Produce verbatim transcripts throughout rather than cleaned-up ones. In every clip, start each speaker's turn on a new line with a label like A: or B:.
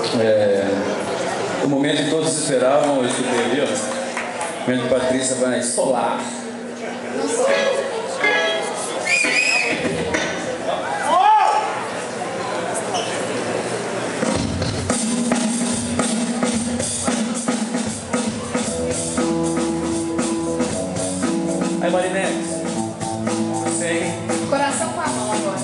A: É, o momento que todos esperavam, eu escutei ali, ó. O momento que a Patrícia vai estolar. Aí, Marinete. Sei.
B: Coração com a mão agora.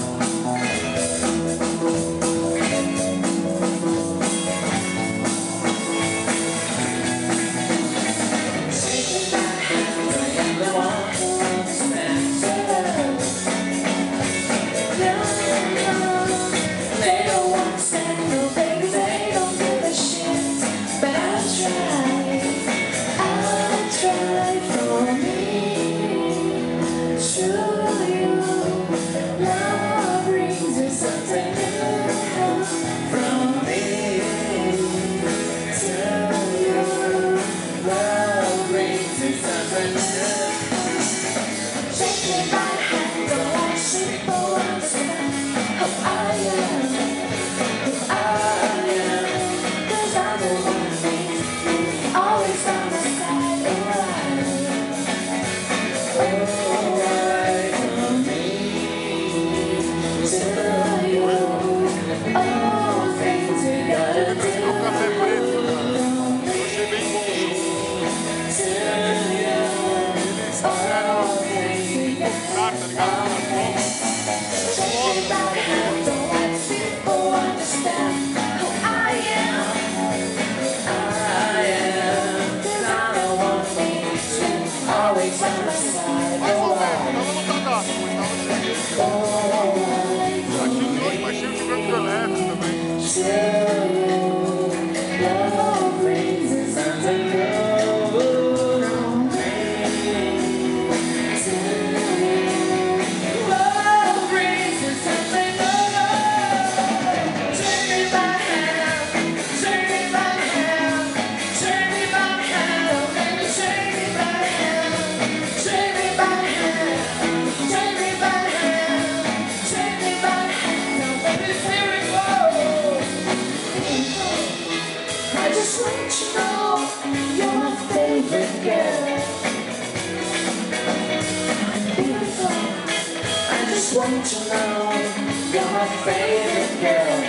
C: Want to know you're my favorite girl.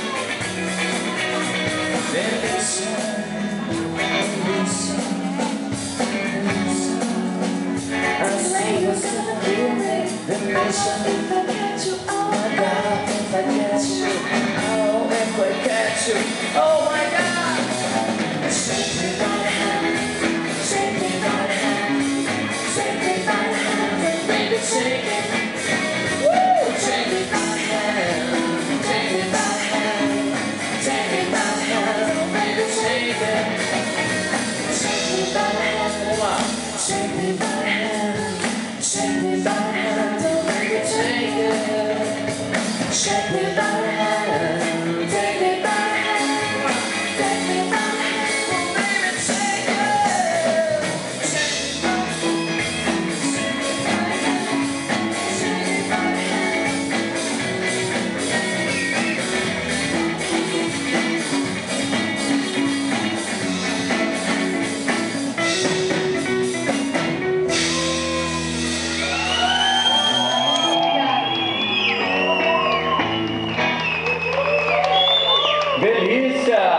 C: Then listen, listen, listen. I say you're gonna be me. Then listen, if I catch you, oh my God, if I catch you, oh if I catch you, oh my God. Shake me by the hand, shake me by the hand, shake me by the hand, baby shake it. Shake me by the hand, shake me by the hand, don't make me take it. Shake me by the hand, take me by the hand, take me by the hand, don't make me take it. Shake me by the hand, shake me by the hand, shake me by the hand.
A: Delícia!